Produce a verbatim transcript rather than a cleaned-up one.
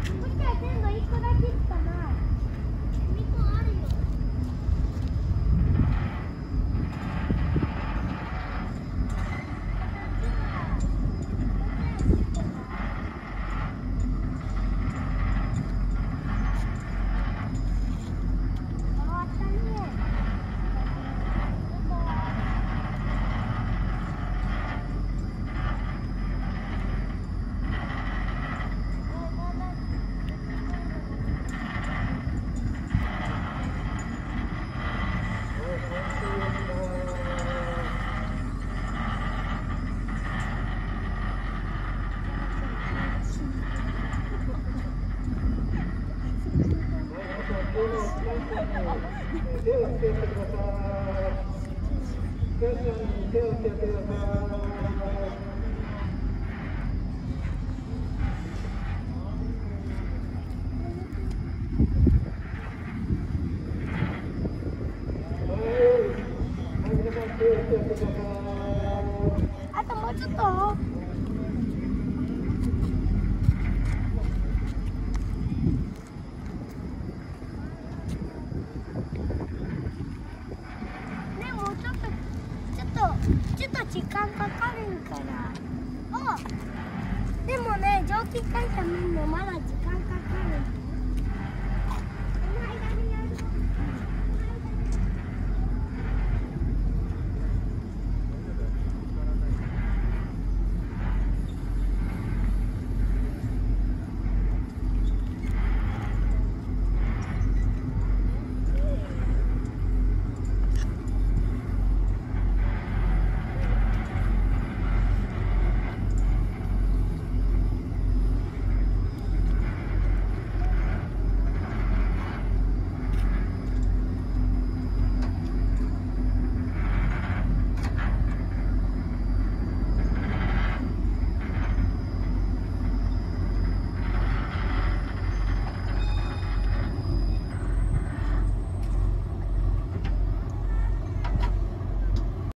手をつけてください。手をつけてください。 あともうちょっと。ね、もうちょっと、ちょっと、ちょっと時間かかるから。あ、でもね、蒸気機関車見るのまだ時間。